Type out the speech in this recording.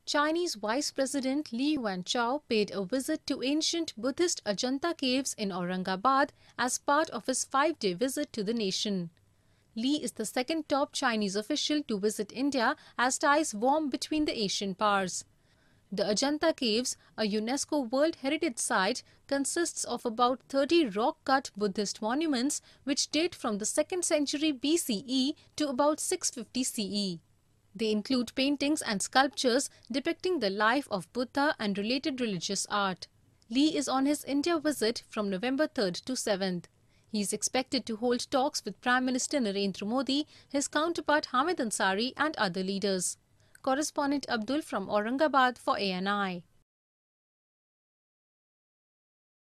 Chinese Vice President Li Yuanchao paid a visit to ancient Buddhist Ajanta Caves in Aurangabad as part of his 5-day visit to the nation. Li is the second top Chinese official to visit India as ties warm between the Asian powers. The Ajanta Caves, a UNESCO World Heritage Site, consists of about 30 rock-cut Buddhist monuments which date from the 2nd century BCE to about 650 CE. They include paintings and sculptures depicting the life of Buddha and related religious art. Li is on his India visit from November 3rd to 7th. He is expected to hold talks with Prime Minister Narendra Modi, his counterpart Hamid Ansari and other leaders. Correspondent Abdul from Aurangabad for ANI.